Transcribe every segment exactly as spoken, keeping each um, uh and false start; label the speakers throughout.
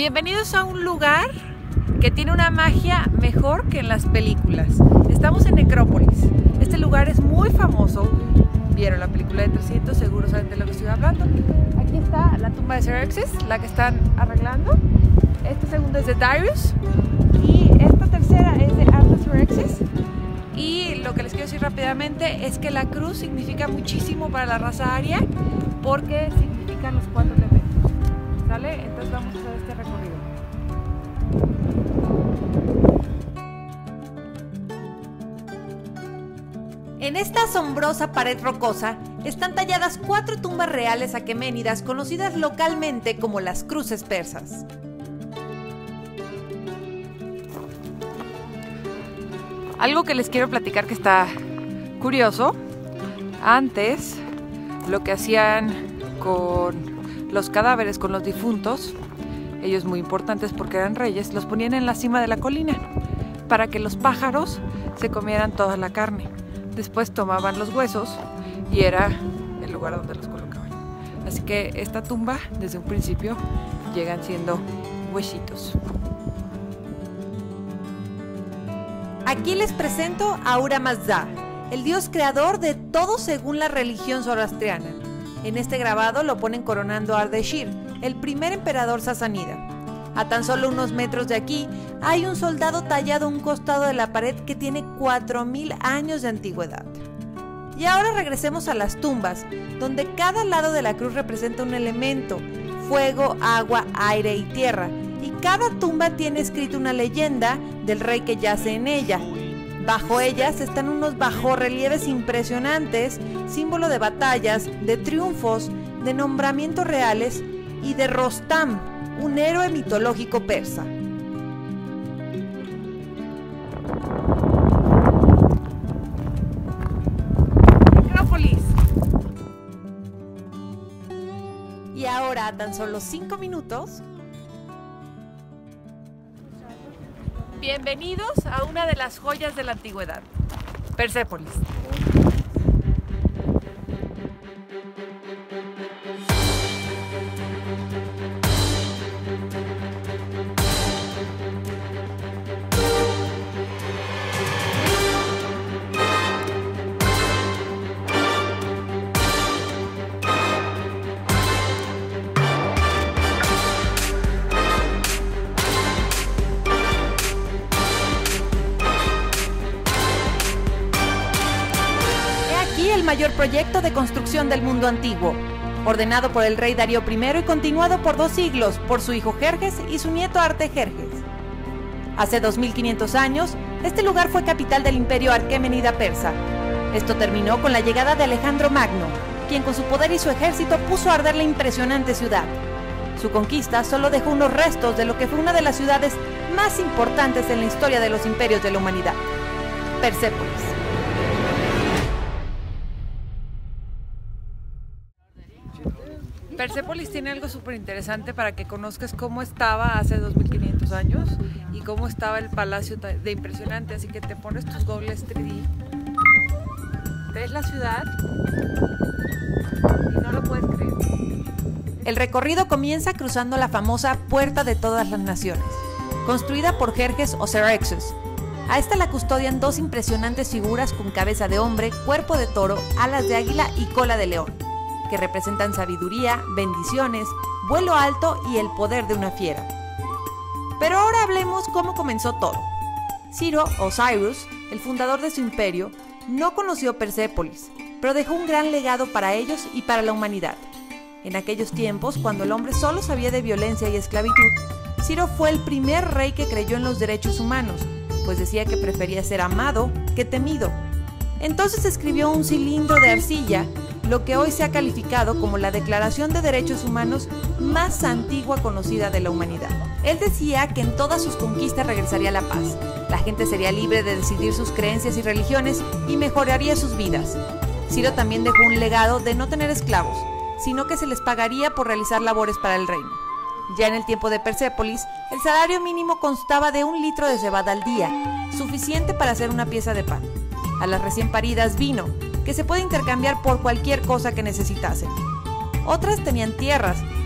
Speaker 1: Bienvenidos a un lugar que tiene una magia mejor que en las películas. Estamos en Necrópolis. Este lugar es muy famoso. Vieron la película de trescientos, seguro saben de lo que estoy hablando. Aquí está la tumba de Xerxes, la que están arreglando. Esta segunda es de Darius. Y esta tercera es de Artaxerxes. Y lo que les quiero decir rápidamente es que la cruz significa muchísimo para la raza aria porque significan los cuatro elementos. ¿Sale? Entonces vamos a hacer este recorrido.
Speaker 2: En esta asombrosa pared rocosa están talladas cuatro tumbas reales aqueménidas conocidas localmente como las cruces persas.
Speaker 1: Algo que les quiero platicar que está curioso. Antes lo que hacían con los cadáveres, con los difuntos, ellos muy importantes porque eran reyes, los ponían en la cima de la colina para que los pájaros se comieran toda la carne. Después tomaban los huesos y era el lugar donde los colocaban. Así que esta tumba, desde un principio, llegan siendo huesitos.
Speaker 2: Aquí les presento a Ahura Mazda, el dios creador de todo según la religión zoroastriana. En este grabado lo ponen coronando a Ardeshir, el primer emperador sasánida. A tan solo unos metros de aquí hay un soldado tallado a un costado de la pared que tiene cuatro mil años de antigüedad. Y ahora regresemos a las tumbas, donde cada lado de la cruz representa un elemento: fuego, agua, aire y tierra. Y cada tumba tiene escrito una leyenda del rey que yace en ella. Bajo ellas están unos bajorrelieves impresionantes, símbolo de batallas, de triunfos, de nombramientos reales y de Rostam, un héroe mitológico persa.
Speaker 1: Necrópolis.
Speaker 2: Y ahora, a tan solo cinco minutos,
Speaker 1: bienvenidos a una de las joyas de la antigüedad, Persépolis.
Speaker 2: el mayor proyecto de construcción del mundo antiguo, ordenado por el rey Darío primero y continuado por dos siglos por su hijo Jerjes y su nieto Artajerjes. Hace dos mil quinientos años, este lugar fue capital del imperio Aqueménida persa. Esto terminó con la llegada de Alejandro Magno, quien con su poder y su ejército puso a arder la impresionante ciudad. Su conquista solo dejó unos restos de lo que fue una de las ciudades más importantes en la historia de los imperios de la humanidad, Persépolis.
Speaker 1: Persépolis tiene algo súper interesante para que conozcas cómo estaba hace dos mil quinientos años y cómo estaba el palacio de impresionante, así que te pones tus goggles tres D, ves la ciudad y no lo puedes creer.
Speaker 2: El recorrido comienza cruzando la famosa Puerta de Todas las Naciones, construida por Jerjes o Xerxes. A esta la custodian dos impresionantes figuras con cabeza de hombre, cuerpo de toro, alas de águila y cola de león, que representan sabiduría, bendiciones, vuelo alto y el poder de una fiera. Pero ahora hablemos cómo comenzó todo. Ciro o Cyrus, el fundador de su imperio, no conoció Persépolis, pero dejó un gran legado para ellos y para la humanidad. En aquellos tiempos, cuando el hombre solo sabía de violencia y esclavitud, Ciro fue el primer rey que creyó en los derechos humanos, pues decía que prefería ser amado que temido. Entonces escribió un cilindro de arcilla, lo que hoy se ha calificado como la Declaración de Derechos Humanos más antigua conocida de la humanidad. Él decía que en todas sus conquistas regresaría la paz, la gente sería libre de decidir sus creencias y religiones y mejoraría sus vidas. Ciro también dejó un legado de no tener esclavos, sino que se les pagaría por realizar labores para el reino. Ya en el tiempo de Persépolis, el salario mínimo constaba de un litro de cebada al día, suficiente para hacer una pieza de pan. A las recién paridas vino, que se puede intercambiar por cualquier cosa que necesitasen. Otras tenían tierras,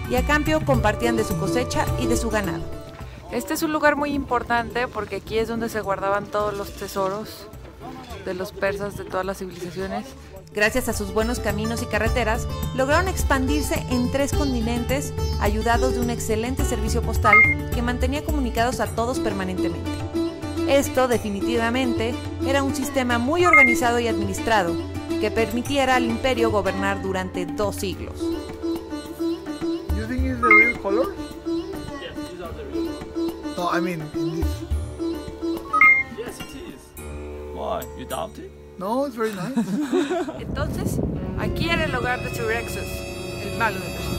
Speaker 2: y a cambio compartían de su cosecha y de su ganado.
Speaker 1: Este es un lugar muy importante porque aquí es donde se guardaban todos los tesoros de los persas de todas las civilizaciones.
Speaker 2: Gracias a sus buenos caminos y carreteras, lograron expandirse en tres continentes, ayudados de un excelente servicio postal que mantenía comunicados a todos permanentemente. Esto, definitivamente, era un sistema muy organizado y administrado, que permitiera al imperio gobernar durante dos siglos.
Speaker 3: You think it's the real color?
Speaker 4: Yes, these are the real ones.
Speaker 3: No, I mean in this.
Speaker 4: Yes, it is. Why? You doubt it?
Speaker 3: No, it's very nice.
Speaker 1: Entonces, aquí era el hogar de Cyaxares, el malo de Persia.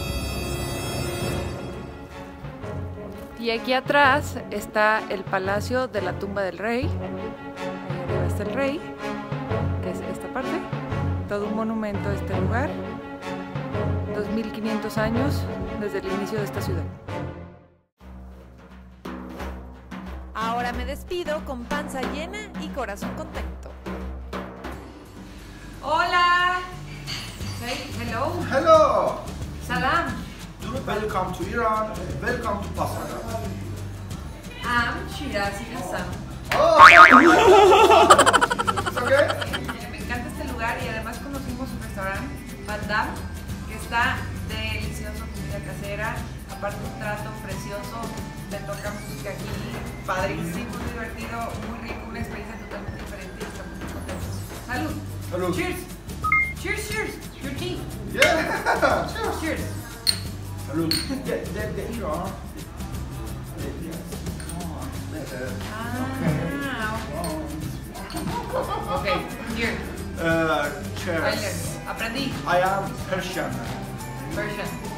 Speaker 1: Y aquí atrás está el palacio de la tumba del rey. Ahí arriba está el rey, que es esta parte. Todo un monumento a este lugar. dos mil quinientos años desde el inicio de esta ciudad.
Speaker 2: Ahora me despido con panza llena y corazón contento.
Speaker 1: Hola. Say hello.
Speaker 5: Hello!
Speaker 1: Salam.
Speaker 5: Welcome to Iran, welcome to Pasara.
Speaker 1: I'm Shirazi Hassan.
Speaker 5: Oh! It's okay?
Speaker 1: Me encanta este lugar y además conocimos un restaurante, Bandam, que está delicioso, comida casera, aparte un trato precioso, te toca música aquí, padrísimo, muy divertido, muy rico, una experiencia totalmente diferente y estamos muy contentos. ¡Salud!
Speaker 5: Salud.
Speaker 1: Cheers! Cheers, cheers! Your tea!
Speaker 5: Yeah! Cheers!
Speaker 1: Cheers!
Speaker 5: Salud. The, the, the Iran. Yes.
Speaker 1: Ah, ok, here.
Speaker 5: Uh,
Speaker 1: I learned.
Speaker 5: cheers.
Speaker 1: Aprendí.
Speaker 5: I am Persian.
Speaker 1: Persian.